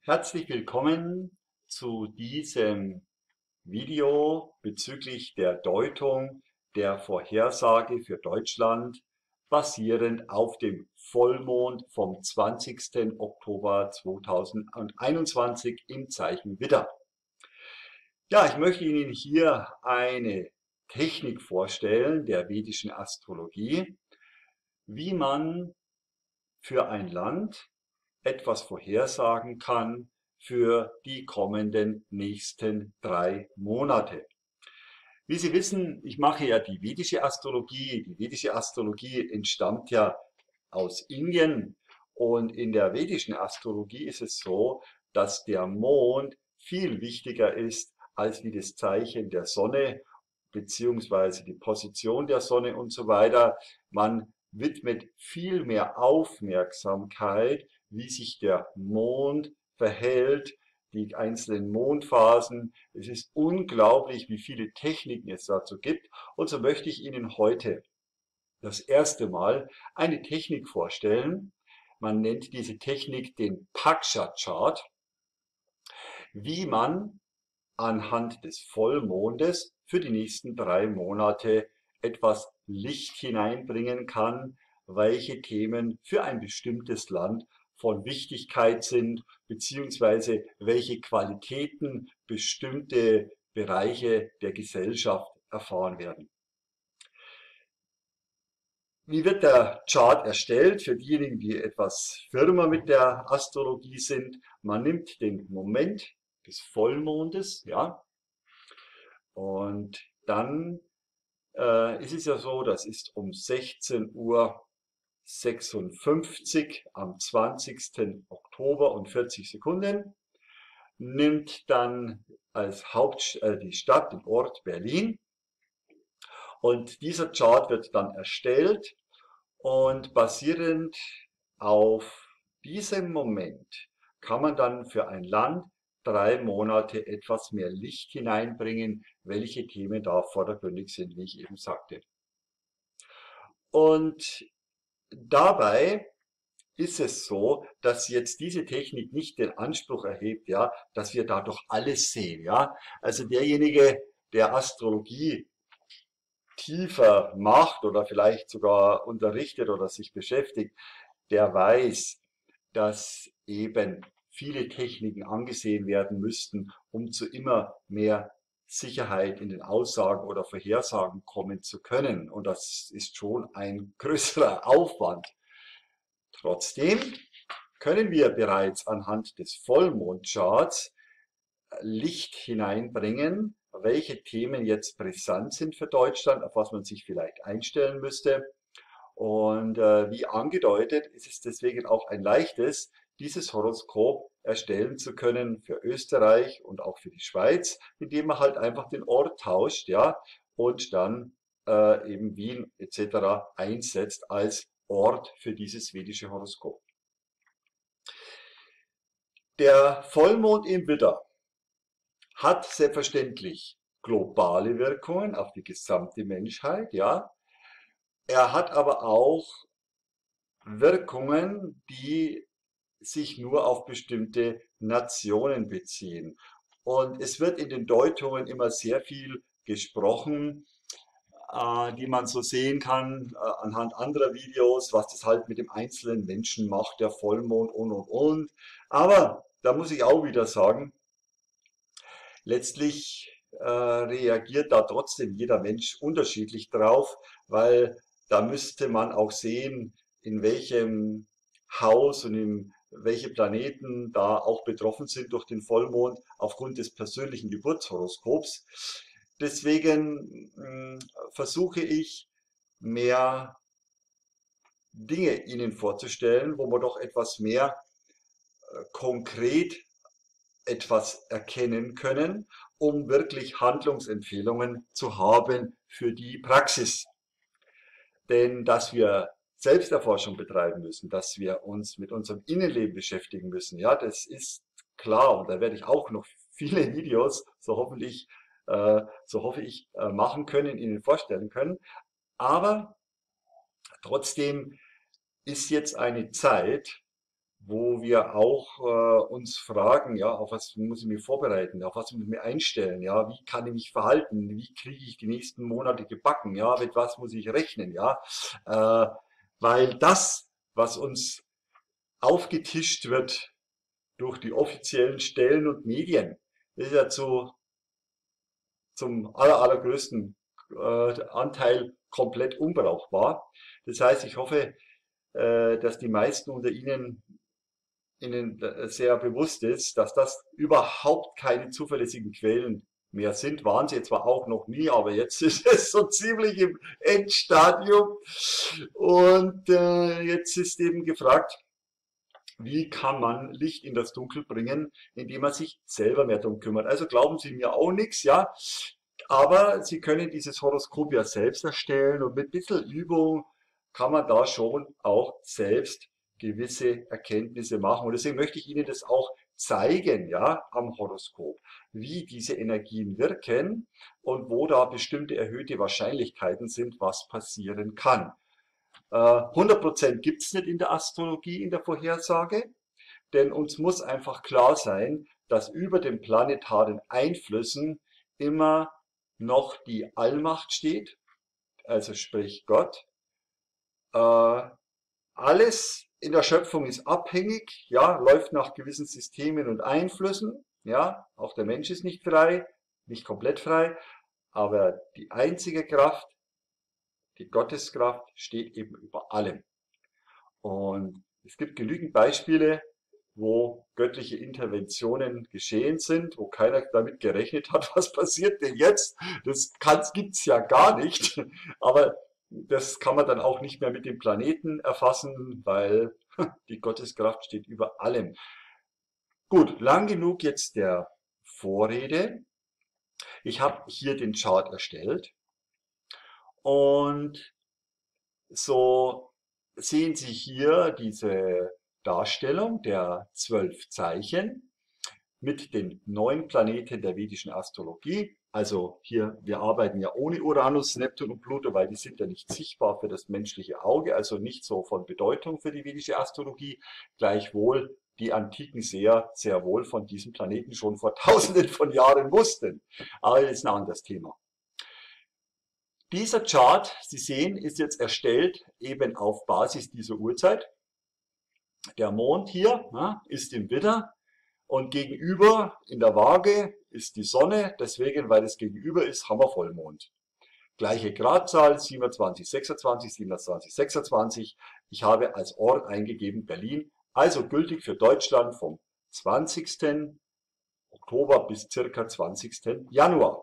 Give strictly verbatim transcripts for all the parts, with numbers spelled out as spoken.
Herzlich willkommen zu diesem Video bezüglich der Deutung der Vorhersage für Deutschland, basierend auf dem Vollmond vom zwanzigsten Oktober zweitausendeinundzwanzig im Zeichen Widder. Ja, ich möchte Ihnen hier eine Technik vorstellen der vedischen Astrologie, wie man für ein Land etwas vorhersagen kann für die kommenden nächsten drei Monate. Wie Sie wissen, ich mache ja die vedische Astrologie. Die vedische Astrologie entstammt ja aus Indien, und in der vedischen Astrologie ist es so, dass der Mond viel wichtiger ist als wie das Zeichen der Sonne beziehungsweise die Position der Sonne und so weiter. Man widmet viel mehr Aufmerksamkeit, wie sich der Mond verhält, die einzelnen Mondphasen. Es ist unglaublich, wie viele Techniken es dazu gibt. Und so möchte ich Ihnen heute das erste Mal eine Technik vorstellen. Man nennt diese Technik den Paksha-Chart, wie man anhand des Vollmondes für die nächsten drei Monate etwas Licht hineinbringen kann, welche Themen für ein bestimmtes Land von Wichtigkeit sind, beziehungsweise welche Qualitäten bestimmte Bereiche der Gesellschaft erfahren werden. Wie wird der Chart erstellt? Für diejenigen, die etwas firmer mit der Astrologie sind: Man nimmt den Moment des Vollmondes, ja, und dann äh, ist es ja so, das ist um sechzehn Uhr sechsundfünfzig am zwanzigsten Oktober und vierzig Sekunden, nimmt dann als Haupt äh, die Stadt, den Ort Berlin, und dieser Chart wird dann erstellt, und basierend auf diesem Moment kann man dann für ein Land drei Monate etwas mehr Licht hineinbringen, welche Themen da vordergründig sind, wie ich eben sagte. Und dabei ist es so, dass jetzt diese Technik nicht den Anspruch erhebt, ja, dass wir da doch alles sehen, ja. Also derjenige, der Astrologie tiefer macht oder vielleicht sogar unterrichtet oder sich beschäftigt, der weiß, dass eben viele Techniken angesehen werden müssten, um zu immer mehr Sicherheit in den Aussagen oder Vorhersagen kommen zu können. Und das ist schon ein größerer Aufwand. Trotzdem können wir bereits anhand des Vollmondcharts Licht hineinbringen, welche Themen jetzt brisant sind für Deutschland, auf was man sich vielleicht einstellen müsste. Und äh, wie angedeutet, ist es deswegen auch ein leichtes, dieses Horoskop erstellen zu können für Österreich und auch für die Schweiz, indem man halt einfach den Ort tauscht, ja, und dann äh, eben Wien et cetera einsetzt als Ort für dieses vedische Horoskop. Der Vollmond im Widder hat selbstverständlich globale Wirkungen auf die gesamte Menschheit, ja. Er hat aber auch Wirkungen, die sich nur auf bestimmte Nationen beziehen. Und es wird in den Deutungen immer sehr viel gesprochen, äh, die man so sehen kann äh, anhand anderer Videos, was das halt mit dem einzelnen Menschen macht, der Vollmond und und und. Aber da muss ich auch wieder sagen, letztlich äh, reagiert da trotzdem jeder Mensch unterschiedlich drauf, weil da müsste man auch sehen, in welchem Haus und in welche Planeten da auch betroffen sind durch den Vollmond aufgrund des persönlichen Geburtshoroskops. Deswegen mh, versuche ich mehr Dinge Ihnen vorzustellen, wo man doch etwas mehr äh, konkret etwas erkennen können, um wirklich Handlungsempfehlungen zu haben für die Praxis. Denn dass wir Selbsterforschung betreiben müssen, dass wir uns mit unserem Innenleben beschäftigen müssen, ja, das ist klar, und da werde ich auch noch viele Videos, so hoffentlich, äh, so hoffe ich, äh, machen können, Ihnen vorstellen können. Aber trotzdem ist jetzt eine Zeit, wo wir auch äh, uns fragen, ja, auf was muss ich mich vorbereiten, auf was muss ich mich einstellen, ja, wie kann ich mich verhalten, wie kriege ich die nächsten Monate gebacken, ja, mit was muss ich rechnen, ja, äh, weil das, was uns aufgetischt wird durch die offiziellen Stellen und Medien, ist ja zu, zum aller, allergrößten äh, Anteil komplett unbrauchbar. Das heißt, ich hoffe, äh, dass die meisten unter Ihnen Ihnen äh, sehr bewusst ist, dass das überhaupt keine zuverlässigen Quellen mehr sind. Waren sie zwar auch noch nie, aber jetzt ist es so ziemlich im Endstadium. Und äh, jetzt ist eben gefragt, wie kann man Licht in das Dunkel bringen, indem man sich selber mehr darum kümmert. Also glauben Sie mir auch nichts, ja. Aber Sie können dieses Horoskop ja selbst erstellen und mit ein bisschen Übung kann man da schon auch selbst gewisse Erkenntnisse machen. Und deswegen möchte ich Ihnen das auch zeigen, ja, am Horoskop, wie diese Energien wirken und wo da bestimmte erhöhte Wahrscheinlichkeiten sind, was passieren kann. Äh, hundert Prozent gibt es nicht in der Astrologie, in der Vorhersage, denn uns muss einfach klar sein, dass über den planetaren Einflüssen immer noch die Allmacht steht, also sprich Gott. Äh, alles in der Schöpfung ist abhängig, ja, läuft nach gewissen Systemen und Einflüssen, ja, auch der Mensch ist nicht frei, nicht komplett frei, aber die einzige Kraft, die Gotteskraft, steht eben über allem. Und es gibt genügend Beispiele, wo göttliche Interventionen geschehen sind, wo keiner damit gerechnet hat, was passiert denn jetzt? Das gibt's ja gar nicht. Aber das kann man dann auch nicht mehr mit dem Planeten erfassen, weil die Gotteskraft steht über allem. Gut, lang genug jetzt der Vorrede. Ich habe hier den Chart erstellt und so sehen Sie hier diese Darstellung der zwölf Zeichen mit den neun Planeten der vedischen Astrologie. Also hier, wir arbeiten ja ohne Uranus, Neptun und Pluto, weil die sind ja nicht sichtbar für das menschliche Auge, also nicht so von Bedeutung für die vedische Astrologie. Gleichwohl die antiken Seher sehr wohl von diesen Planeten schon vor tausenden von Jahren wussten. Aber das ist ein anderes Thema. Dieser Chart, Sie sehen, ist jetzt erstellt eben auf Basis dieser Uhrzeit. Der Mond hier ja, ist im Widder und gegenüber in der Waage ist die Sonne. Deswegen, weil es gegenüber ist, haben wir Vollmond. Gleiche Gradzahl, siebenundzwanzig, sechsundzwanzig, siebenundzwanzig, sechsundzwanzig. Ich habe als Ort eingegeben Berlin, also gültig für Deutschland vom zwanzigsten Oktober bis circa zwanzigsten Januar.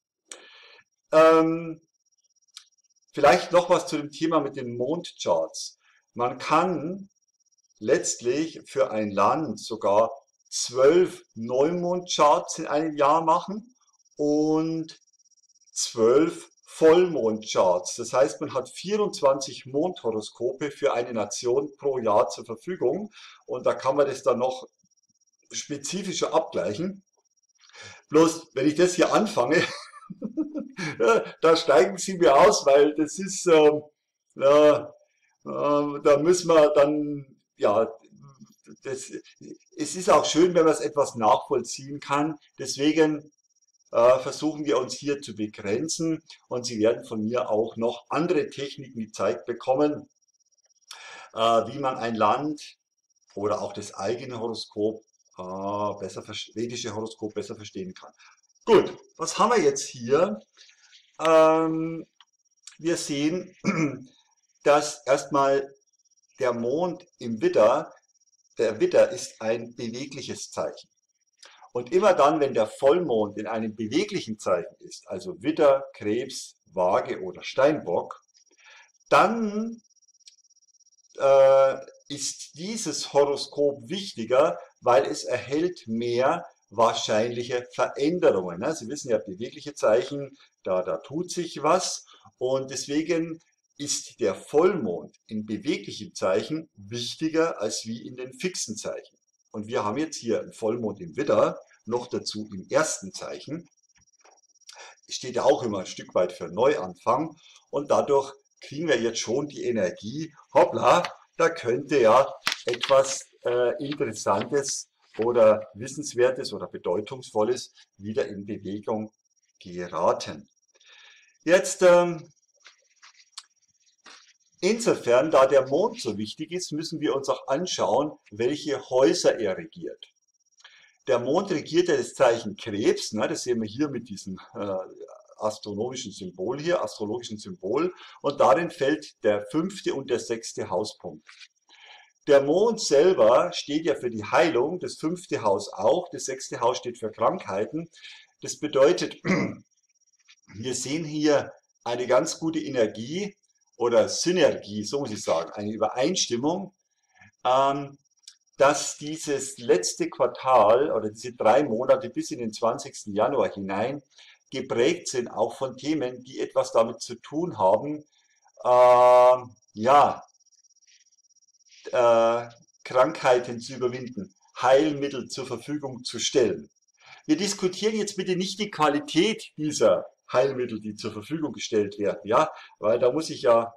Ähm, Vielleicht noch was zu dem Thema mit den Mondcharts. Man kann letztlich für ein Land sogar zwölf Neumondcharts in einem Jahr machen und zwölf Vollmondcharts. Das heißt, man hat vierundzwanzig Mondhoroskope für eine Nation pro Jahr zur Verfügung und da kann man das dann noch spezifischer abgleichen. Bloß, wenn ich das hier anfange, da steigen Sie mir aus, weil das ist, äh, äh, äh, da müssen wir dann, ja, das, es ist auch schön, wenn man es etwas nachvollziehen kann. Deswegen äh, versuchen wir uns hier zu begrenzen und Sie werden von mir auch noch andere Techniken gezeigt bekommen, äh, wie man ein Land oder auch das eigene Horoskop, äh, besser, vedische Horoskop besser verstehen kann. Gut, was haben wir jetzt hier? Ähm, wir sehen, dass erstmal der Mond im Widder, der Widder ist ein bewegliches Zeichen. Und immer dann, wenn der Vollmond in einem beweglichen Zeichen ist, also Widder, Krebs, Waage oder Steinbock, dann äh, ist dieses Horoskop wichtiger, weil es erhält mehr wahrscheinliche Veränderungen. Sie wissen ja, bewegliche Zeichen, da, da tut sich was und deswegen ist der Vollmond in beweglichem Zeichen wichtiger als wie in den fixen Zeichen. Und wir haben jetzt hier einen Vollmond im Widder, noch dazu im ersten Zeichen. Steht ja auch immer ein Stück weit für Neuanfang und dadurch kriegen wir jetzt schon die Energie, hoppla, da könnte ja etwas äh, Interessantes oder Wissenswertes oder Bedeutungsvolles wieder in Bewegung geraten. Jetzt, ähm, insofern, da der Mond so wichtig ist, müssen wir uns auch anschauen, welche Häuser er regiert. Der Mond regiert ja das Zeichen Krebs, ne, das sehen wir hier mit diesem äh, astronomischen Symbol hier, astrologischen Symbol, und darin fällt der fünfte und der sechste Hauspunkt. Der Mond selber steht ja für die Heilung, das fünfte Haus auch, das sechste Haus steht für Krankheiten. Das bedeutet, wir sehen hier eine ganz gute Energie oder Synergie, so muss ich sagen, eine Übereinstimmung, ähm, dass dieses letzte Quartal oder diese drei Monate bis in den zwanzigsten Januar hinein geprägt sind auch von Themen, die etwas damit zu tun haben, äh, ja, äh, Krankheiten zu überwinden, Heilmittel zur Verfügung zu stellen. Wir diskutieren jetzt bitte nicht die Qualität dieser Heilmittel, die zur Verfügung gestellt werden, ja, weil da muss ich ja,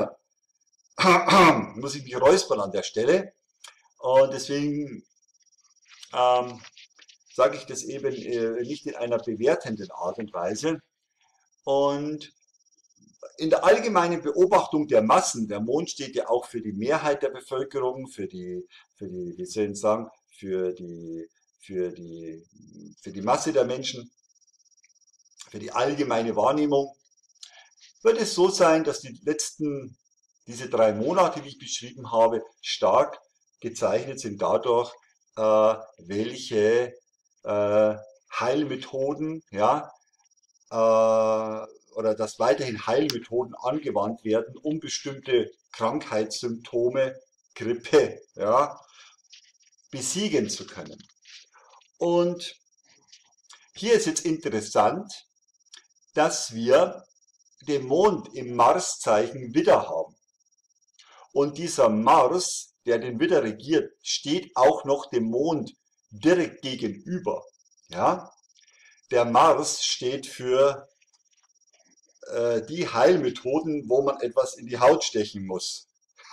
muss ich mich räuspern an der Stelle. Und deswegen ähm, sage ich das eben äh, nicht in einer bewertenden Art und Weise. Und in der allgemeinen Beobachtung der Massen, der Mond steht ja auch für die Mehrheit der Bevölkerung, für die, für die, wie soll ich sagen, für die, für die, für die Masse der Menschen, für die allgemeine Wahrnehmung, wird es so sein, dass die letzten, diese drei Monate, wie ich beschrieben habe, stark gezeichnet sind dadurch, äh, welche äh, Heilmethoden, ja, äh, oder dass weiterhin Heilmethoden angewandt werden, um bestimmte Krankheitssymptome, Grippe, ja, besiegen zu können. Und hier ist jetzt interessant, dass wir den Mond im Marszeichen Widder haben. Und dieser Mars, der den Widder regiert, steht auch noch dem Mond direkt gegenüber. Ja? Der Mars steht für äh, die Heilmethoden, wo man etwas in die Haut stechen muss.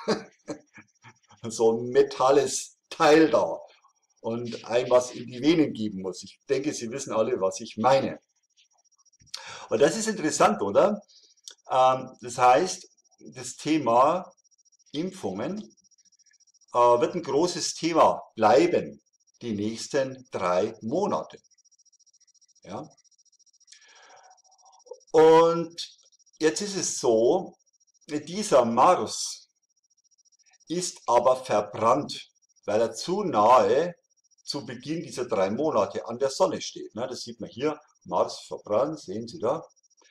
So ein metalles Teil da und ein was in die Venen geben muss. Ich denke, Sie wissen alle, was ich meine. Und das ist interessant, oder? Ähm, das heißt, das Thema Impfungen äh, wird ein großes Thema bleiben die nächsten drei Monate. Ja? Und jetzt ist es so, dieser Mars ist aber verbrannt, weil er zu nahe zu Beginn dieser drei Monate an der Sonne steht. Das sieht man hier, Mars verbrannt, sehen Sie da.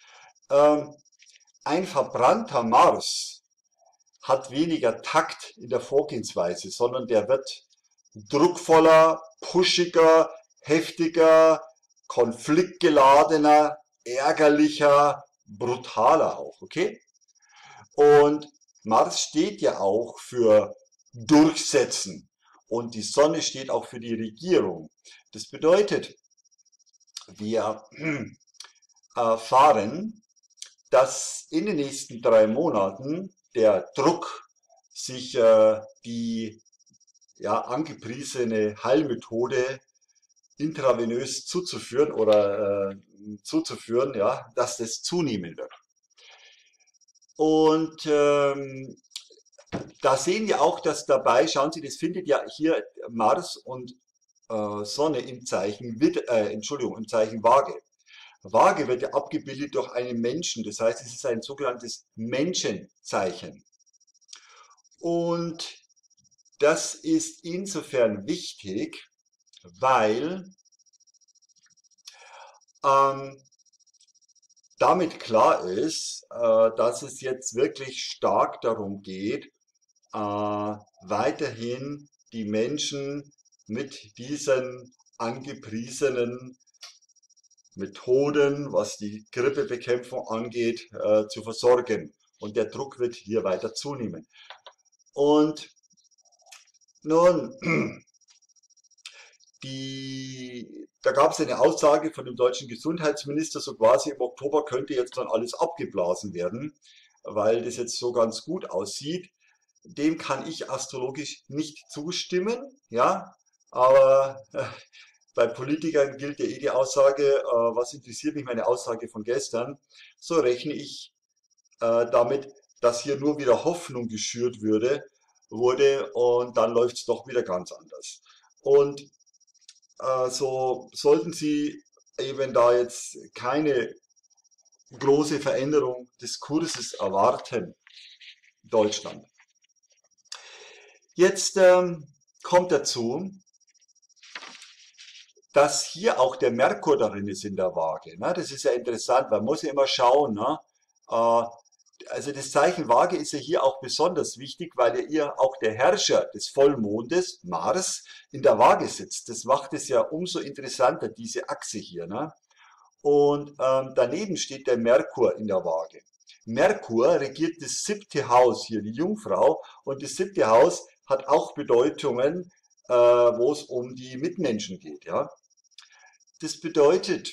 Ein verbrannter Mars hat weniger Takt in der Vorgehensweise, sondern der wird druckvoller, pushiger, heftiger, konfliktgeladener, ärgerlicher, brutaler auch, okay? Und Mars steht ja auch für Durchsetzen und die Sonne steht auch für die Regierung. Das bedeutet, wir erfahren, dass in den nächsten drei Monaten der Druck, sich äh, die ja, angepriesene Heilmethode intravenös zuzuführen oder äh, zuzuführen, ja, dass das zunehmen wird. Und ähm, da sehen wir auch, dass dabei, schauen Sie, das findet ja hier Mars und äh, Sonne im Zeichen, äh, Entschuldigung, im Zeichen Waage. Waage wird ja abgebildet durch einen Menschen, das heißt, es ist ein sogenanntes Menschenzeichen. Und das ist insofern wichtig, weil ähm, damit klar ist, äh, dass es jetzt wirklich stark darum geht, äh, weiterhin die Menschen mit diesen angepriesenen Methoden, was die Grippebekämpfung angeht, äh, zu versorgen. Und der Druck wird hier weiter zunehmen. Und nun, die, da gab es eine Aussage von dem deutschen Gesundheitsminister, so quasi im Oktober könnte jetzt dann alles abgeblasen werden, weil das jetzt so ganz gut aussieht. dem kann ich astrologisch nicht zustimmen, ja, aber äh, bei Politikern gilt ja eh die Aussage, äh, was interessiert mich meine Aussage von gestern, so rechne ich äh, damit, dass hier nur wieder Hoffnung geschürt würde, wurde und dann läuft es doch wieder ganz anders. Und äh, so sollten Sie eben da jetzt keine große Veränderung des Kurses erwarten, Deutschland. Jetzt ähm, kommt dazu, dass hier auch der Merkur darin ist in der Waage. Ne? Das ist ja interessant, man muss ja immer schauen. Ne? Äh, also das Zeichen Waage ist ja hier auch besonders wichtig, weil ja hier auch der Herrscher des Vollmondes, Mars, in der Waage sitzt. Das macht es ja umso interessanter, diese Achse hier. Ne? Und ähm, daneben steht der Merkur in der Waage. Merkur regiert das siebte Haus hier, die Jungfrau, und das siebte Haus hat auch Bedeutungen, äh, wo es um die Mitmenschen geht. Ja? Das bedeutet,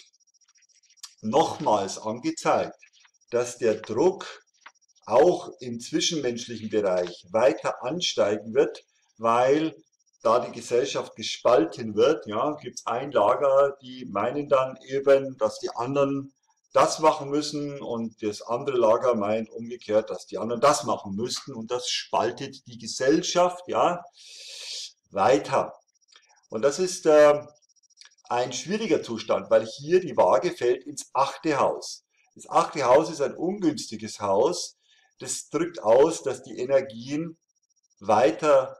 nochmals angezeigt, dass der Druck auch im zwischenmenschlichen Bereich weiter ansteigen wird, weil da die Gesellschaft gespalten wird, ja, gibt es ein Lager, die meinen dann eben, dass die anderen das machen müssen und das andere Lager meint umgekehrt, dass die anderen das machen müssten und das spaltet die Gesellschaft, ja, weiter. Und das ist äh, ein schwieriger Zustand, weil hier die Waage fällt ins achte Haus. Das achte Haus ist ein ungünstiges Haus. Das drückt aus, dass die Energien weiter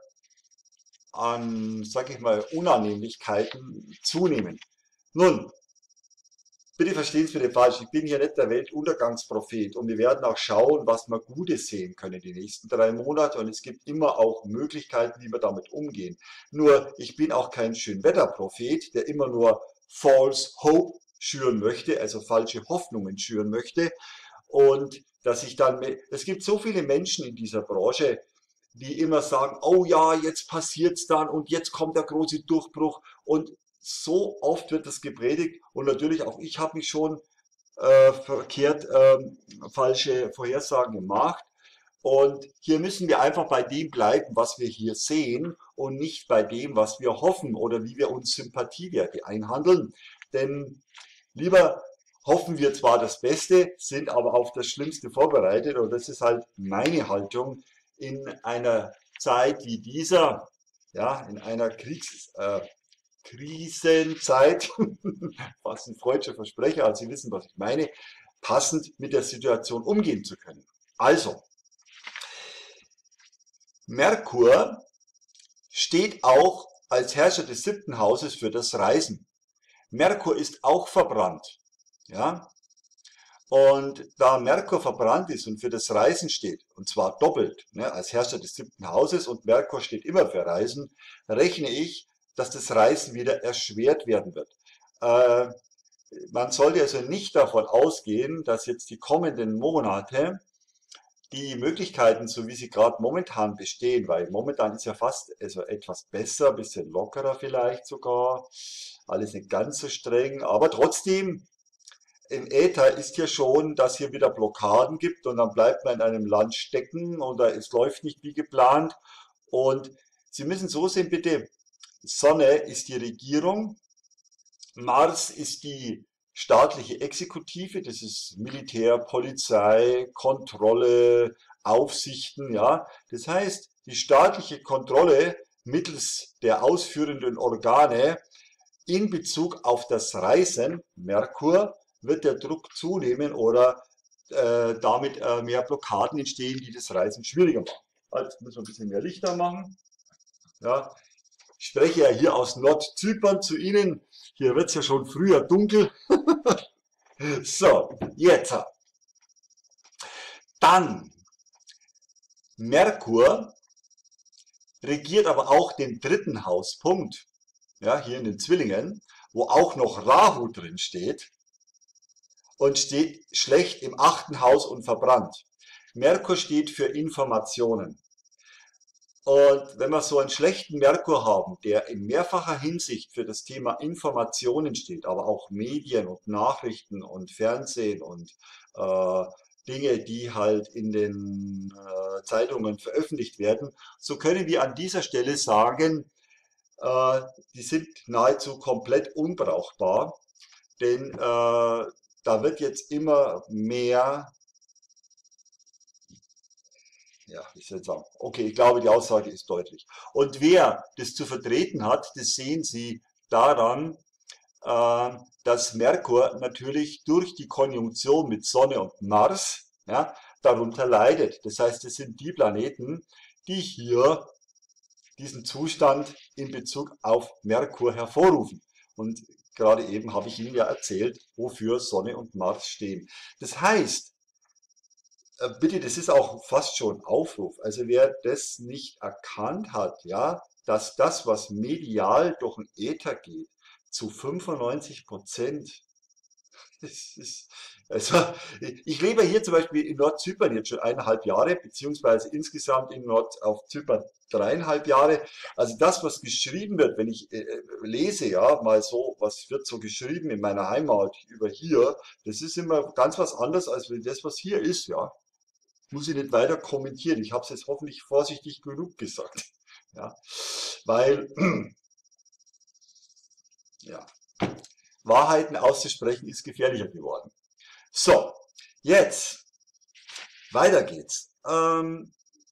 an, sag ich mal, Unannehmlichkeiten zunehmen. Nun, bitte verstehen Sie mich nicht falsch, ich bin hier nicht der Weltuntergangsprophet und wir werden auch schauen, was wir Gutes sehen können die nächsten drei Monate und es gibt immer auch Möglichkeiten, wie wir damit umgehen. Nur, ich bin auch kein Schönwetterprophet, der immer nur False Hope schüren möchte, also falsche Hoffnungen schüren möchte und dass ich dann, es gibt so viele Menschen in dieser Branche, die immer sagen, oh ja, jetzt passiert's dann und jetzt kommt der große Durchbruch und so oft wird das gepredigt und natürlich auch ich habe mich schon äh, verkehrt ähm, falsche Vorhersagen gemacht und hier müssen wir einfach bei dem bleiben, was wir hier sehen und nicht bei dem, was wir hoffen oder wie wir uns Sympathiewerte einhandeln, denn lieber hoffen wir zwar das Beste, sind aber auf das Schlimmste vorbereitet und das ist halt meine Haltung in einer Zeit wie dieser, ja, in einer Kriegs, äh, Krisenzeit, fast ein freudscher Versprecher, also Sie wissen, was ich meine, passend mit der Situation umgehen zu können. Also, Merkur steht auch als Herrscher des siebten Hauses für das Reisen. Merkur ist auch verbrannt. Ja? Und da Merkur verbrannt ist und für das Reisen steht, und zwar doppelt, ne, als Herrscher des siebten Hauses und Merkur steht immer für Reisen, rechne ich, dass das Reisen wieder erschwert werden wird. Äh, man sollte also nicht davon ausgehen, dass jetzt die kommenden Monate die Möglichkeiten, so wie sie gerade momentan bestehen, weil momentan ist ja fast also etwas besser, ein bisschen lockerer vielleicht sogar, alles nicht ganz so streng, aber trotzdem im Äther ist ja schon, dass hier wieder Blockaden gibt und dann bleibt man in einem Land stecken oder es läuft nicht wie geplant. Und Sie müssen so sehen, bitte, Sonne ist die Regierung, Mars ist die staatliche Exekutive, das ist Militär, Polizei, Kontrolle, Aufsichten, ja. Das heißt, die staatliche Kontrolle mittels der ausführenden Organe in Bezug auf das Reisen, Merkur, wird der Druck zunehmen oder äh, damit äh, mehr Blockaden entstehen, die das Reisen schwieriger machen. Also jetzt müssen wir ein bisschen mehr Lichter machen. Ja, ich spreche ja hier aus Nordzypern zu Ihnen. Hier wird es ja schon früher dunkel. So, jetzt. Dann, Merkur regiert aber auch den dritten Hauspunkt, ja, hier in den Zwillingen, wo auch noch Rahu drin steht und steht schlecht im achten Haus und verbrannt. Merkur steht für Informationen. Und wenn wir so einen schlechten Merkur haben, der in mehrfacher Hinsicht für das Thema Informationen steht, aber auch Medien und Nachrichten und Fernsehen und äh, Dinge, die halt in den äh, Zeitungen veröffentlicht werden, so können wir an dieser Stelle sagen, äh, die sind nahezu komplett unbrauchbar, denn äh, da wird jetzt immer mehr, ja, ich soll sagen, okay, ich glaube, die Aussage ist deutlich. Und wer das zu vertreten hat, das sehen Sie daran, äh, dass Merkur natürlich durch die Konjunktion mit Sonne und Mars, ja, darunter leidet. Das heißt, es sind die Planeten, die hier diesen Zustand in Bezug auf Merkur hervorrufen. Und gerade eben habe ich Ihnen ja erzählt, wofür Sonne und Mars stehen. Das heißt, äh, bitte, das ist auch fast schon Aufruf. Also wer das nicht erkannt hat, ja, dass das, was medial durch den Äther geht, zu fünfundneunzig Prozent, das ist, also ich lebe hier zum Beispiel in Nordzypern jetzt schon eineinhalb Jahre, beziehungsweise insgesamt in Nord auf Zypern dreieinhalb Jahre. Also das, was geschrieben wird, wenn ich äh, lese, ja, mal so, was wird so geschrieben in meiner Heimat über hier, das ist immer ganz was anderes als das, was hier ist, ja. Muss ich nicht weiter kommentieren. Ich habe es jetzt hoffentlich vorsichtig genug gesagt. Ja, weil, ja, Wahrheiten auszusprechen ist gefährlicher geworden. So, jetzt, weiter geht's. Ähm,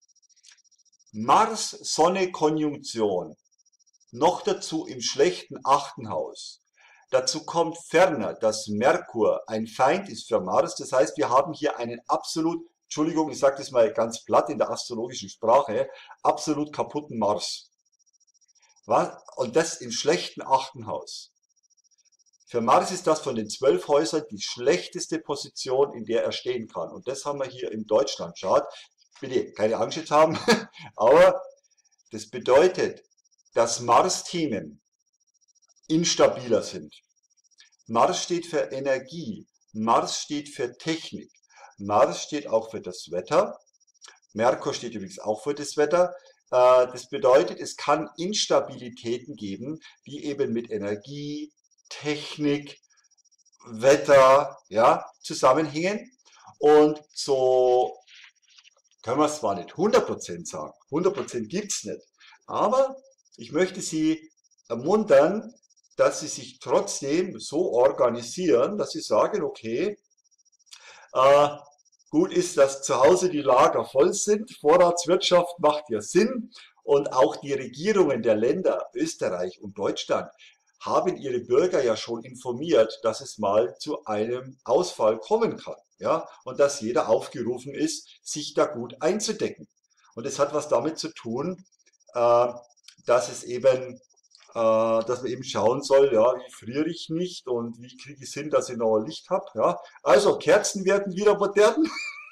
Mars-Sonne-Konjunktion, noch dazu im schlechten achten Haus. Dazu kommt ferner, dass Merkur ein Feind ist für Mars. Das heißt, wir haben hier einen absolut, Entschuldigung, ich sage das mal ganz platt in der astrologischen Sprache, absolut kaputten Mars. Was? Und das im schlechten achten Haus. Für Mars ist das von den zwölf Häusern die schlechteste Position, in der er stehen kann. Und das haben wir hier im Deutschland-Chart. Bitte keine Angst jetzt haben, aber das bedeutet, dass Mars-Themen instabiler sind. Mars steht für Energie, Mars steht für Technik, Mars steht auch für das Wetter, Merkur steht übrigens auch für das Wetter. Das bedeutet, es kann Instabilitäten geben, die eben mit Energie, Technik, Wetter, ja, zusammenhängen. Und so können wir es zwar nicht hundert Prozent sagen, hundert Prozent gibt es nicht, aber ich möchte Sie ermuntern, dass Sie sich trotzdem so organisieren, dass Sie sagen, okay, äh, gut ist, dass zu Hause die Lager voll sind, Vorratswirtschaft macht ja Sinn und auch die Regierungen der Länder Österreich und Deutschland haben ihre Bürger ja schon informiert, dass es mal zu einem Ausfall kommen kann, ja, und dass jeder aufgerufen ist, sich da gut einzudecken. Und es hat was damit zu tun, äh, dass es eben, äh, dass man eben schauen soll, ja, wie friere ich nicht und wie kriege ich es hin, dass ich noch ein Licht habe, ja. Also Kerzen werden wieder modern.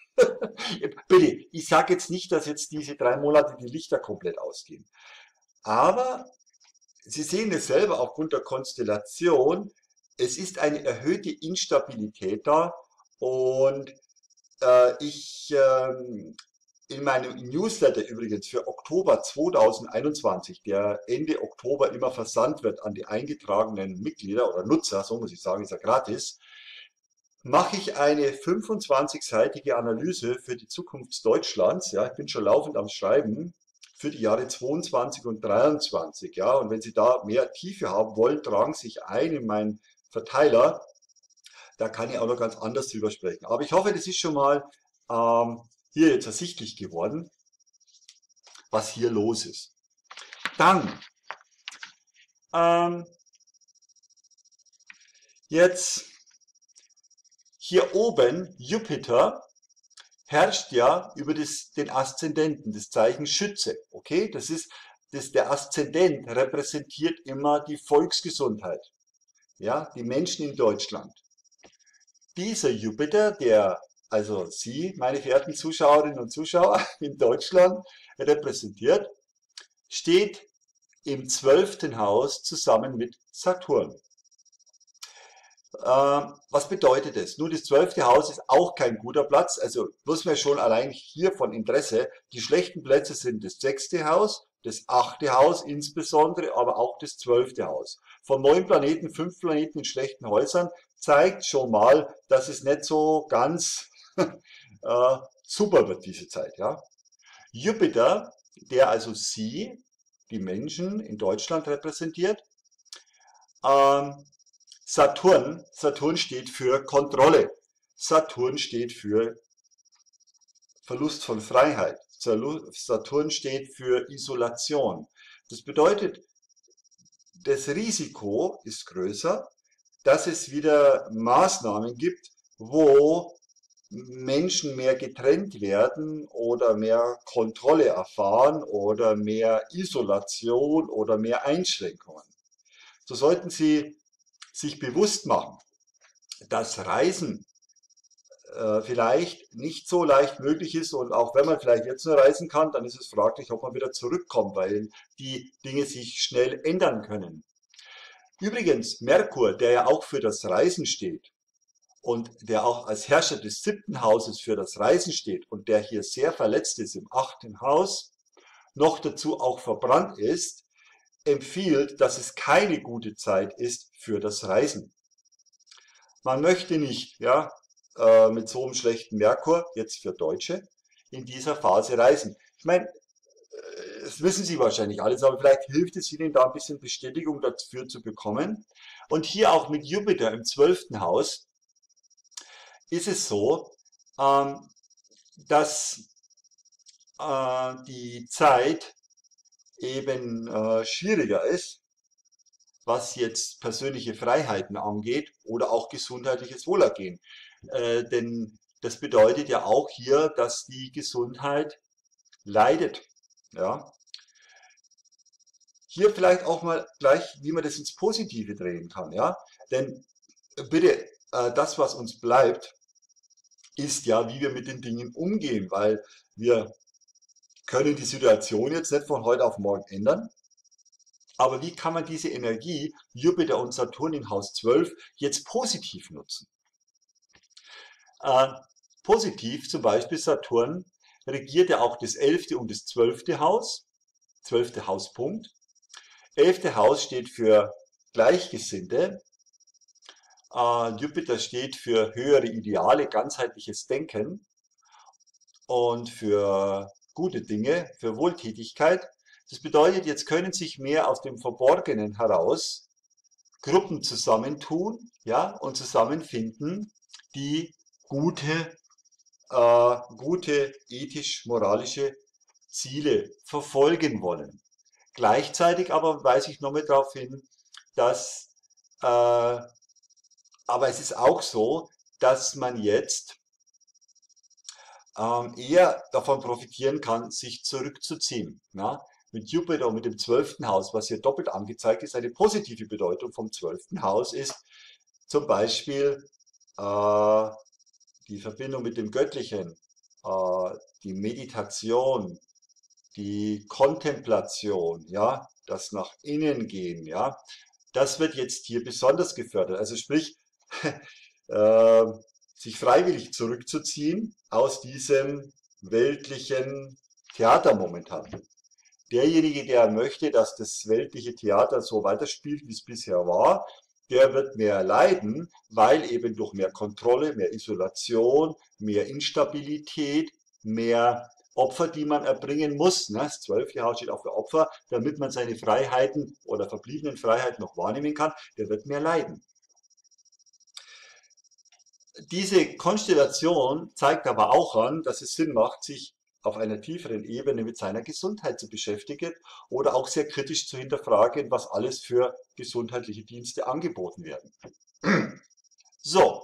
Bitte, ich sage jetzt nicht, dass jetzt diese drei Monate die Lichter komplett ausgehen, aber Sie sehen es selber aufgrund der Konstellation, es ist eine erhöhte Instabilität da und äh, ich ähm, in meinem Newsletter übrigens für Oktober zweitausendeinundzwanzig, der Ende Oktober immer versandt wird an die eingetragenen Mitglieder oder Nutzer, so muss ich sagen, ist ja gratis, mache ich eine fünfundzwanzigseitige Analyse für die Zukunft Deutschlands. Ja, ich bin schon laufend am Schreiben für die Jahre zweiundzwanzig und dreiundzwanzig. Ja, und wenn Sie da mehr Tiefe haben wollen, tragen Sie sich ein in meinen Verteiler. Da kann ich auch noch ganz anders drüber sprechen. Aber ich hoffe, das ist schon mal ähm, hier jetzt ersichtlich geworden, was hier los ist. Dann, ähm, jetzt hier oben Jupiter herrscht ja über das, den Aszendenten, das Zeichen Schütze. Okay, das ist, das, der Aszendent repräsentiert immer die Volksgesundheit, ja, die Menschen in Deutschland. Dieser Jupiter, der also Sie, meine verehrten Zuschauerinnen und Zuschauer in Deutschland repräsentiert, steht im zwölften Haus zusammen mit Saturn. Was bedeutet das? Nur das zwölfte Haus ist auch kein guter Platz, also bloß mir schon allein hier von Interesse. Die schlechten Plätze sind das sechste Haus, das achte Haus insbesondere, aber auch das zwölfte Haus. Von neun Planeten, fünf Planeten in schlechten Häusern zeigt schon mal, dass es nicht so ganz äh, super wird diese Zeit. Ja. Jupiter, der also Sie, die Menschen in Deutschland repräsentiert. Ähm, Saturn, Saturn steht für Kontrolle. Saturn steht für Verlust von Freiheit. Saturn steht für Isolation. Das bedeutet, das Risiko ist größer, dass es wieder Maßnahmen gibt, wo Menschen mehr getrennt werden oder mehr Kontrolle erfahren oder mehr Isolation oder mehr Einschränkungen. So sollten Sie sich bewusst machen, dass Reisen äh, vielleicht nicht so leicht möglich ist und auch wenn man vielleicht jetzt nur reisen kann, dann ist es fraglich, ob man wieder zurückkommt, weil die Dinge sich schnell ändern können. Übrigens, Merkur, der ja auch für das Reisen steht und der auch als Herrscher des siebten Hauses für das Reisen steht und der hier sehr verletzt ist im achten Haus, noch dazu auch verbrannt ist, empfiehlt, dass es keine gute Zeit ist für das Reisen. Man möchte nicht, ja, äh, mit so einem schlechten Merkur, jetzt für Deutsche, in dieser Phase reisen. Ich meine, das wissen Sie wahrscheinlich alles, aber vielleicht hilft es Ihnen da ein bisschen Bestätigung dafür zu bekommen. Und hier auch mit Jupiter im zwölften Haus ist es so, ähm, dass äh, die Zeit eben äh, schwieriger ist, was jetzt persönliche Freiheiten angeht oder auch gesundheitliches Wohlergehen. Äh, denn das bedeutet ja auch hier, dass die Gesundheit leidet. Ja. Hier vielleicht auch mal gleich, wie man das ins Positive drehen kann. Ja. Denn bitte, äh, das, was uns bleibt, ist ja, wie wir mit den Dingen umgehen, weil wir können die Situation jetzt nicht von heute auf morgen ändern. Aber wie kann man diese Energie, Jupiter und Saturn in Haus zwölf, jetzt positiv nutzen? Äh, positiv, zum Beispiel Saturn, regiert ja auch das elfte und das zwölfte Haus, zwölfte Hauspunkt. elfte Haus steht für Gleichgesinnte. Äh, Jupiter steht für höhere Ideale, ganzheitliches Denken und für gute Dinge, für Wohltätigkeit. Das bedeutet, jetzt können sich mehr aus dem Verborgenen heraus Gruppen zusammentun, ja, und zusammenfinden, die gute, äh, gute ethisch-moralische Ziele verfolgen wollen. Gleichzeitig aber weise ich nochmal darauf hin, dass, äh, aber es ist auch so, dass man jetzt ähm, eher davon profitieren kann, sich zurückzuziehen. Ja? Mit Jupiter und mit dem zwölften Haus, was hier doppelt angezeigt ist, eine positive Bedeutung vom zwölften Haus ist zum Beispiel äh, die Verbindung mit dem Göttlichen, äh, die Meditation, die Kontemplation, ja, das nach innen gehen, ja, das wird jetzt hier besonders gefördert. Also sprich, äh, sich freiwillig zurückzuziehen aus diesem weltlichen Theater momentan. Derjenige, der möchte, dass das weltliche Theater so weiterspielt, wie es bisher war, der wird mehr leiden, weil eben durch mehr Kontrolle, mehr Isolation, mehr Instabilität, mehr Opfer, die man erbringen muss, ne, das zwölfte Haus steht auch für Opfer, damit man seine Freiheiten oder verbliebenen Freiheiten noch wahrnehmen kann, der wird mehr leiden. Diese Konstellation zeigt aber auch an, dass es Sinn macht, sich auf einer tieferen Ebene mit seiner Gesundheit zu beschäftigen oder auch sehr kritisch zu hinterfragen, was alles für gesundheitliche Dienste angeboten werden. So,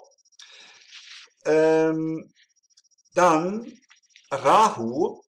ähm, dann Rahu,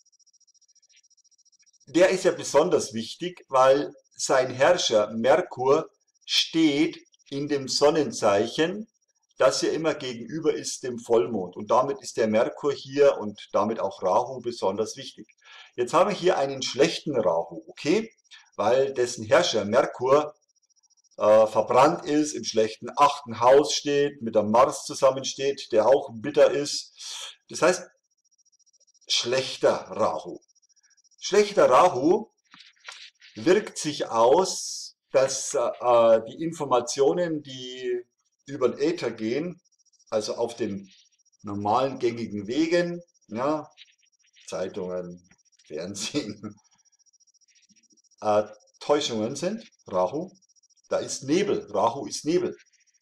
der ist ja besonders wichtig, weil sein Herrscher Merkur steht in dem Sonnenzeichen, das ja immer gegenüber ist dem Vollmond. Und damit ist der Merkur hier und damit auch Rahu besonders wichtig. Jetzt haben wir hier einen schlechten Rahu, okay? Weil dessen Herrscher Merkur äh, verbrannt ist, im schlechten achten Haus steht, mit dem Mars zusammensteht, der auch bitter ist. Das heißt, schlechter Rahu. Schlechter Rahu wirkt sich aus, dass äh, die Informationen, die über den Äther gehen, also auf den normalen gängigen Wegen, ja, Zeitungen, Fernsehen, äh, Täuschungen sind, Rahu, da ist Nebel, Rahu ist Nebel.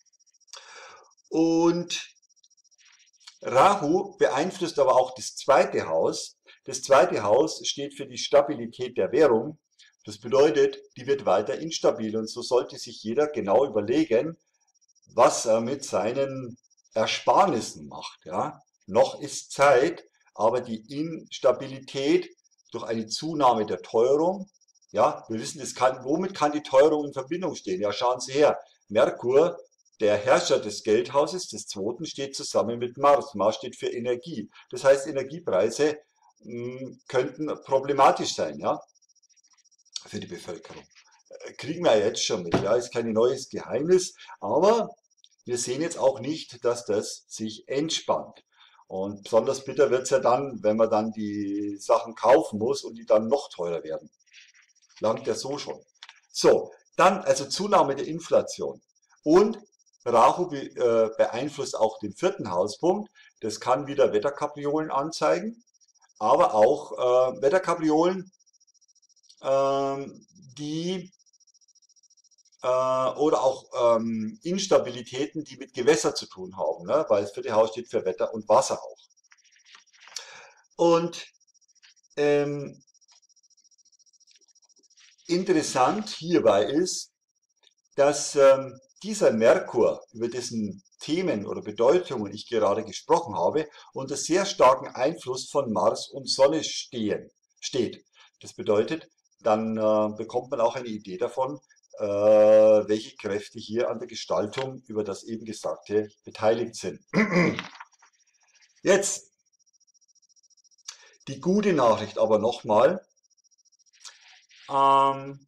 Und Rahu beeinflusst aber auch das zweite Haus. Das zweite Haus steht für die Stabilität der Währung. Das bedeutet, die wird weiter instabil und so sollte sich jeder genau überlegen, was er mit seinen Ersparnissen macht. Ja? Noch ist Zeit, aber die Instabilität durch eine Zunahme der Teuerung, ja, wir wissen, das kann, womit kann die Teuerung in Verbindung stehen? Ja, schauen Sie her, Merkur, der Herrscher des Geldhauses, des zweiten, steht zusammen mit Mars. Mars steht für Energie. Das heißt, Energiepreise mh, könnten problematisch sein, ja, für die Bevölkerung. Kriegen wir jetzt schon mit, ja, ist kein neues Geheimnis, aber wir sehen jetzt auch nicht, dass das sich entspannt. Und besonders bitter wird es ja dann, wenn man dann die Sachen kaufen muss und die dann noch teurer werden. Langt ja so schon. So, dann also Zunahme der Inflation. Und Rahu be, äh, beeinflusst auch den vierten Hauspunkt. Das kann wieder Wetterkapriolen anzeigen, aber auch äh, Wetterkapriolen, äh, die äh, oder auch ähm, Instabilitäten, die mit Gewässer zu tun haben, ne? Weil das vierte Haus steht für Wetter und Wasser auch. Und ähm, interessant hierbei ist, dass ähm, dieser Merkur, über dessen Themen oder Bedeutungen ich gerade gesprochen habe, unter sehr starken Einfluss von Mars und Sonne stehen, steht. Das bedeutet, dann äh, bekommt man auch eine Idee davon, äh, welche Kräfte hier an der Gestaltung über das eben Gesagte beteiligt sind. Jetzt die gute Nachricht aber nochmal. Ähm,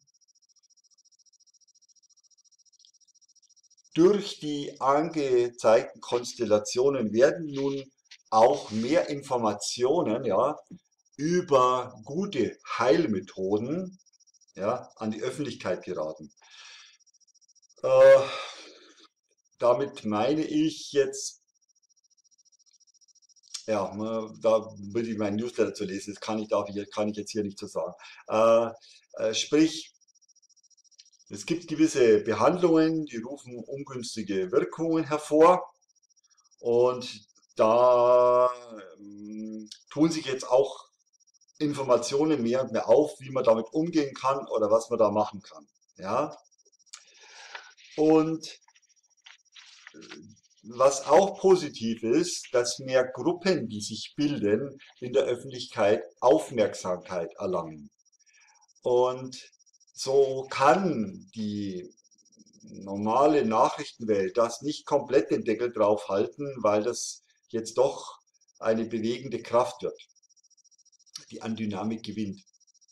Durch die angezeigten Konstellationen werden nun auch mehr Informationen, ja, über gute Heilmethoden, ja, an die Öffentlichkeit geraten. Äh, damit meine ich jetzt, ja, da würde ich meinen Newsletter zu lesen, das kann ich, darf ich, kann ich jetzt hier nicht so sagen. Äh, äh, sprich, es gibt gewisse Behandlungen, die rufen ungünstige Wirkungen hervor und da ähm, tun sich jetzt auch Informationen mehr und mehr auf, wie man damit umgehen kann oder was man da machen kann. Ja? Und was auch positiv ist, dass mehr Gruppen, die sich bilden, in der Öffentlichkeit Aufmerksamkeit erlangen. Und so kann die normale Nachrichtenwelt das nicht komplett den Deckel drauf halten, weil das jetzt doch eine bewegende Kraft wird, die an Dynamik gewinnt.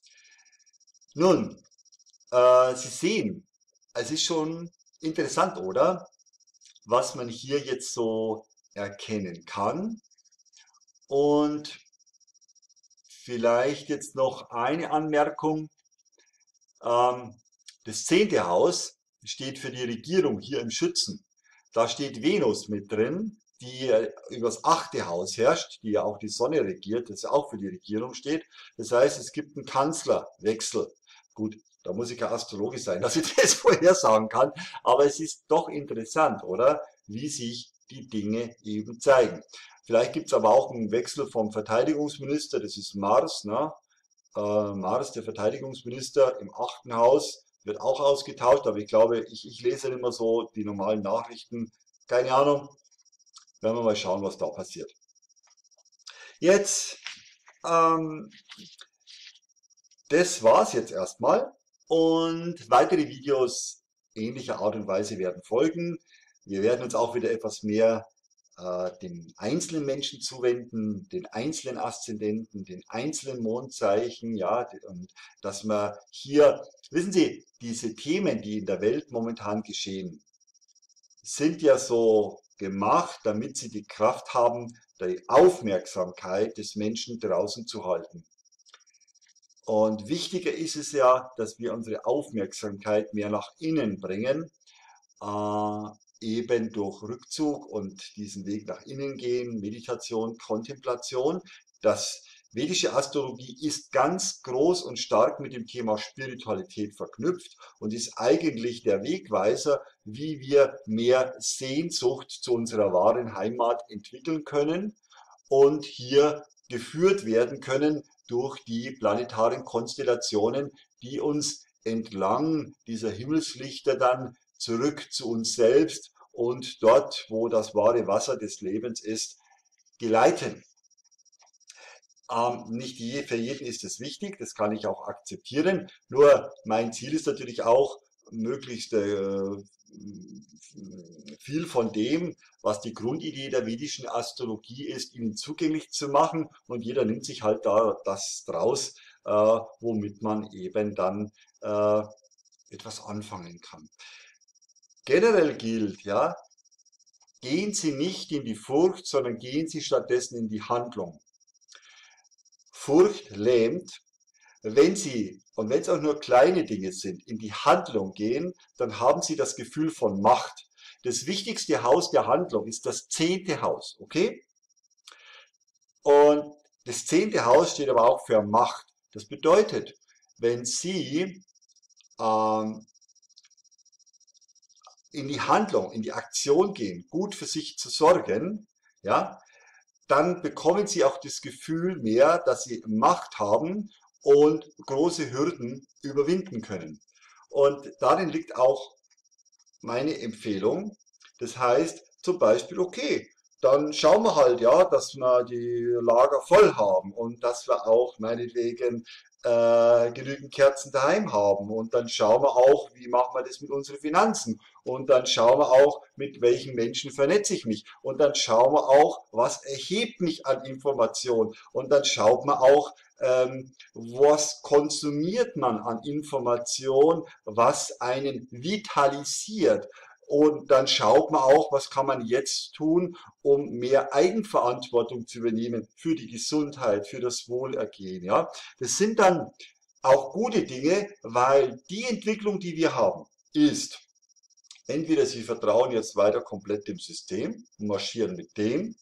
Nun, äh, Sie sehen, es ist schon interessant, oder? Was man hier jetzt so erkennen kann. Und vielleicht jetzt noch eine Anmerkung. Ähm, das zehnte Haus steht für die Regierung hier im Schützen. Da steht Venus mit drin, die über das achte Haus herrscht, die ja auch die Sonne regiert, das ja auch für die Regierung steht. Das heißt, es gibt einen Kanzlerwechsel. Gut, da muss ich kein Astrologe sein, dass ich das vorhersagen kann, aber es ist doch interessant, oder? Wie sich die Dinge eben zeigen. Vielleicht gibt es aber auch einen Wechsel vom Verteidigungsminister, das ist Mars, ne? Äh, Mars, der Verteidigungsminister im achten Haus, wird auch ausgetauscht, aber ich glaube, ich, ich lese nicht mehr so die normalen Nachrichten. Keine Ahnung, werden wir mal schauen, was da passiert. Jetzt, ähm, das war's jetzt erstmal und weitere Videos ähnlicher Art und Weise werden folgen. Wir werden uns auch wieder etwas mehr äh, den einzelnen Menschen zuwenden, den einzelnen Aszendenten, den einzelnen Mondzeichen, ja, und dass man hier, wissen Sie, diese Themen, die in der Welt momentan geschehen, sind ja so gemacht, damit sie die Kraft haben, die Aufmerksamkeit des Menschen draußen zu halten. Und wichtiger ist es ja, dass wir unsere Aufmerksamkeit mehr nach innen bringen, äh, eben durch Rückzug und diesen Weg nach innen gehen, Meditation, Kontemplation. Das vedische Astrologie ist ganz groß und stark mit dem Thema Spiritualität verknüpft und ist eigentlich der Wegweiser, wie wir mehr Sehnsucht zu unserer wahren Heimat entwickeln können und hier geführt werden können durch die planetaren Konstellationen, die uns entlang dieser Himmelslichter dann zurück zu uns selbst und dort, wo das wahre Wasser des Lebens ist, geleiten. Ähm, nicht je, für jeden ist es wichtig, das kann ich auch akzeptieren. Nur mein Ziel ist natürlich auch, möglichst äh, viel von dem, was die Grundidee der vedischen Astrologie ist, ihnen zugänglich zu machen. Und jeder nimmt sich halt da das draus, äh, womit man eben dann äh, etwas anfangen kann. Generell gilt, ja, gehen Sie nicht in die Furcht, sondern gehen Sie stattdessen in die Handlung. Furcht lähmt. Wenn Sie, und wenn es auch nur kleine Dinge sind, in die Handlung gehen, dann haben Sie das Gefühl von Macht. Das wichtigste Haus der Handlung ist das zehnte Haus, okay? Und das zehnte Haus steht aber auch für Macht. Das bedeutet, wenn Sie ähm, in die Handlung, in die Aktion gehen, gut für sich zu sorgen, ja, dann bekommen Sie auch das Gefühl mehr, dass Sie Macht haben und große Hürden überwinden können. Und darin liegt auch meine Empfehlung. Das heißt zum Beispiel, okay, dann schauen wir halt, ja, dass wir die Lager voll haben und dass wir auch meinetwegen äh, genügend Kerzen daheim haben. Und dann schauen wir auch, wie machen wir das mit unseren Finanzen. Und dann schauen wir auch, mit welchen Menschen vernetze ich mich. Und dann schauen wir auch, was erhebt mich an Information. Und dann schaut man auch, ähm, was konsumiert man an Information, was einen vitalisiert. Und dann schaut man auch, was kann man jetzt tun, um mehr Eigenverantwortung zu übernehmen für die Gesundheit, für das Wohlergehen. Ja, das sind dann auch gute Dinge, weil die Entwicklung, die wir haben, ist, entweder Sie vertrauen jetzt weiter komplett dem System und marschieren mit dem,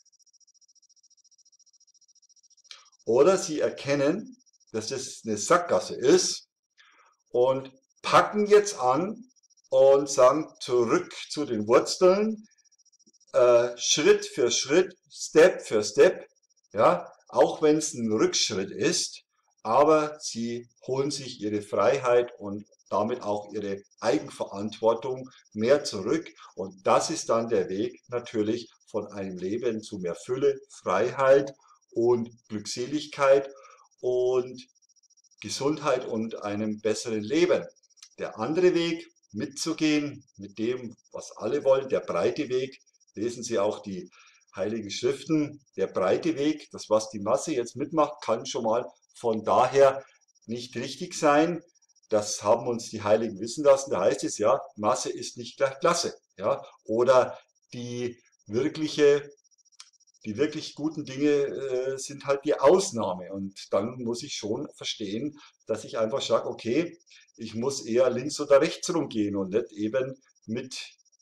oder Sie erkennen, dass das eine Sackgasse ist und packen jetzt an und sagen zurück zu den Wurzeln, äh, Schritt für Schritt, Step für Step, ja, auch wenn es ein Rückschritt ist, aber Sie holen sich Ihre Freiheit und damit auch Ihre Eigenverantwortung mehr zurück. Und das ist dann der Weg natürlich von einem Leben zu mehr Fülle, Freiheit und Glückseligkeit und Gesundheit und einem besseren Leben. Der andere Weg, mitzugehen mit dem, was alle wollen, der breite Weg, lesen Sie auch die Heiligen Schriften, der breite Weg, das was die Masse jetzt mitmacht, kann schon mal von daher nicht richtig sein. Das haben uns die Heiligen wissen lassen. Da heißt es ja, Masse ist nicht gleich Klasse. Ja? Oder die wirkliche Die wirklich guten Dinge äh, sind halt die Ausnahme. Und dann muss ich schon verstehen, dass ich einfach sage, okay, ich muss eher links oder rechts rumgehen und nicht eben mit,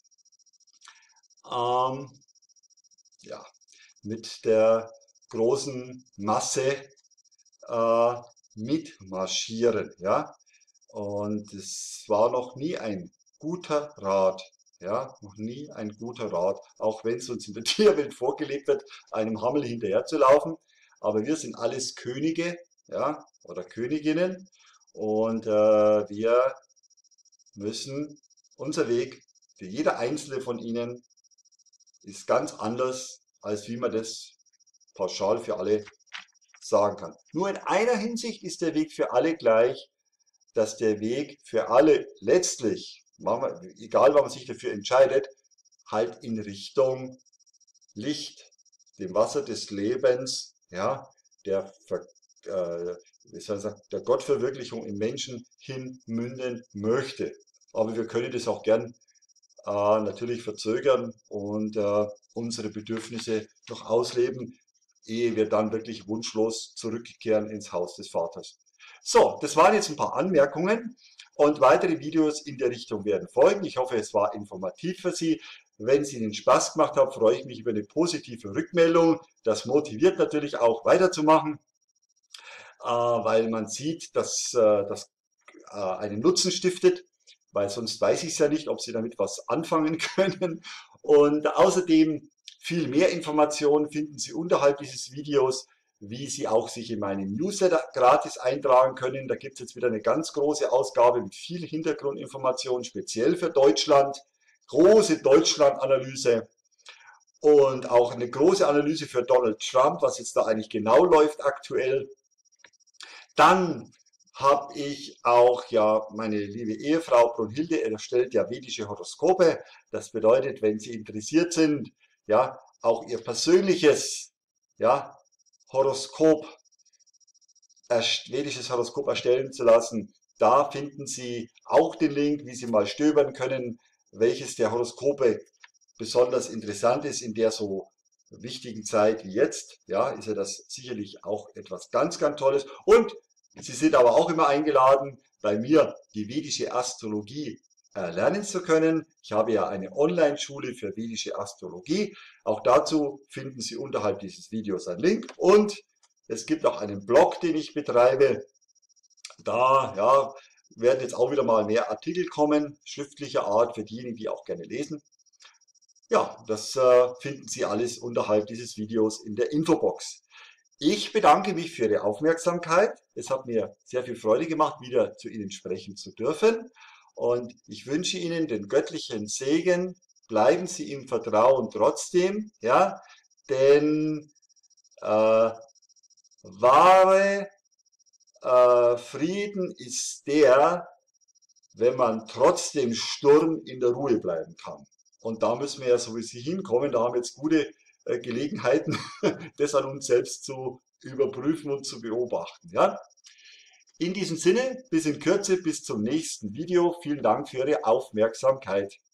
ähm, ja, mit der großen Masse äh, mitmarschieren. Ja? Und es war noch nie ein guter Rat. Ja, noch nie ein guter Rat, auch wenn es uns in der Tierwelt vorgelebt wird, einem Hammel hinterher zu laufen. Aber wir sind alles Könige, ja, oder Königinnen und äh, wir müssen, unser Weg für jeder einzelne von ihnen ist ganz anders, als wie man das pauschal für alle sagen kann. Nur in einer Hinsicht ist der Weg für alle gleich, dass der Weg für alle letztlich, egal wann man sich dafür entscheidet, halt in Richtung Licht, dem Wasser des Lebens, ja, der, äh, wie soll ich sagen, der Gottverwirklichung im Menschen hin münden möchte. Aber wir können das auch gern äh, natürlich verzögern und äh, unsere Bedürfnisse noch ausleben, ehe wir dann wirklich wunschlos zurückkehren ins Haus des Vaters. So, das waren jetzt ein paar Anmerkungen. Und weitere Videos in der Richtung werden folgen. Ich hoffe, es war informativ für Sie. Wenn es Ihnen Spaß gemacht hat, freue ich mich über eine positive Rückmeldung. Das motiviert natürlich auch weiterzumachen, äh, weil man sieht, dass äh, das äh, einen Nutzen stiftet, weil sonst weiß ich es ja nicht, ob Sie damit was anfangen können. Und außerdem viel mehr Informationen finden Sie unterhalb dieses Videos, wie Sie auch sich in meinen Newsletter gratis eintragen können. Da gibt es jetzt wieder eine ganz große Ausgabe mit viel Hintergrundinformationen, speziell für Deutschland. Große Deutschland-Analyse und auch eine große Analyse für Donald Trump, was jetzt da eigentlich genau läuft aktuell. Dann habe ich auch ja meine liebe Ehefrau Brunhilde erstellt ja vedische Horoskope. Das bedeutet, wenn Sie interessiert sind, ja, auch Ihr persönliches ja, Horoskop, vedisches Horoskop erstellen zu lassen, da finden Sie auch den Link, wie Sie mal stöbern können, welches der Horoskope besonders interessant ist in der so wichtigen Zeit wie jetzt. Ja, ist ja das sicherlich auch etwas ganz, ganz Tolles. Und Sie sind aber auch immer eingeladen, bei mir die vedische Astrologie erlernen zu können. Ich habe ja eine Online-Schule für vedische Astrologie. Auch dazu finden Sie unterhalb dieses Videos einen Link. Und es gibt auch einen Blog, den ich betreibe. Da ja, werden jetzt auch wieder mal mehr Artikel kommen, schriftlicher Art, für diejenigen, die auch gerne lesen. Ja, das äh, finden Sie alles unterhalb dieses Videos in der Infobox. Ich bedanke mich für Ihre Aufmerksamkeit. Es hat mir sehr viel Freude gemacht, wieder zu Ihnen sprechen zu dürfen. Und ich wünsche Ihnen den göttlichen Segen. Bleiben Sie im Vertrauen trotzdem, ja, denn äh, wahre äh, Frieden ist der, wenn man trotz dem Sturm in der Ruhe bleiben kann. Und da müssen wir ja sowieso hinkommen. Da haben wir jetzt gute äh, Gelegenheiten, das an uns selbst zu überprüfen und zu beobachten. Ja? In diesem Sinne, bis in Kürze, bis zum nächsten Video. Vielen Dank für Ihre Aufmerksamkeit.